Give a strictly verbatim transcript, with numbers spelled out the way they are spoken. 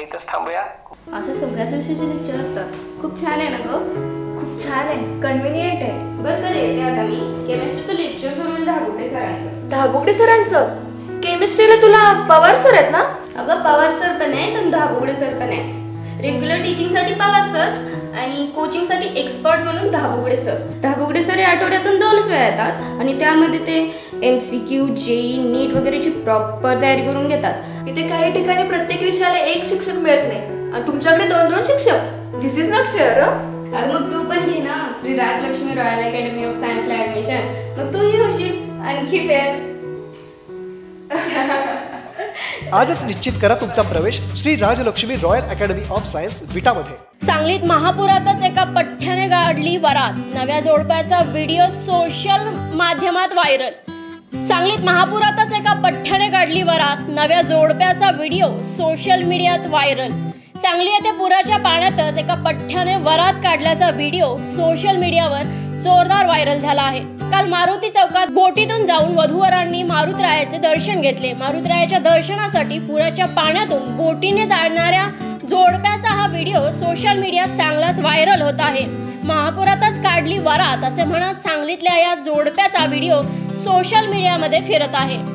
इथंच थांबूया. असं सगळ्याच विषयाचे लेक्चर असतात. खूप छान आहे ना ग. खूप छान आहे, कन्व्हिनियंट आहे. बरं सर येते आता मी. केमिस्ट्रीचं लेक्चर सुरू आहे धाबुगडे सरांचं. धाबुगडे सरांचं? केमिस्ट्रीला तुला पवार सर आहेत ना? अगं पवार सर पण आहे तर धाबुगडे सर पण आहे. रेग्युलर टीचिंगसाठी पवार सर आणि कोचिंगसाठी एक्सपर्ट म्हणून धाबुगडे सर. धाबुगडे सर हे आठवड्यातून दोनच वेळा येतात आणि त्यामध्ये ते M C Q JEE NEET वगैरेची प्रॉपर तयारी करून घेतात. इथे काही ठिकाणी प्रत्येक विषयाला एक शिक्षक मिळत नाही आणि तुमच्याकडे दोन दोन शिक्षक. This is not fair. अगं मग तू पण घे ना Shri Rajalakshmi royal academy of सायन्सला ऍडमिशन. मग तूही होशील आणखी फेअर. आजच निश्चित करा तुमचा प्रवेश Shri Rajalakshmi royal academy of science विटामध्ये. सांगलीत महापुरातच एका पठ्ठ्याने गाडली वरात. नव्या जोडप्याचा व्हिडिओ सोशल माध्यमात व्हायरल. सांगलीत महापुरातच एका पठ्ठ्याने गाडली वरात. नव्या जोडप्याचा व्हिडिओ सोशल मीडियात व्हायरल. सांगली येथे पुराच्या पाण्यातच एका पठ्ठ्याने वरात काढल्याचा व्हिडिओ सोशल मीडियावर जोरदार व्हायरल झाला आहे. काल मारुती चौकात बोटीतून जाऊन वधूवरांनी मारुतरायाचे दर्शन घेतले. मारुतरायाच्या दर्शनासाठी पुराच्या पाण्यातून बोटीने जाणाऱ्या जोडप्याचा हा व्हिडिओ सोशल मीडियात चांगलाच व्हायरल होत आहे. महापुरातच काढली वरात असे म्हणत सांगलीतल्या या जोडप्याचा व्हिडिओ सोशल मीडियामध्ये फिरत आहे.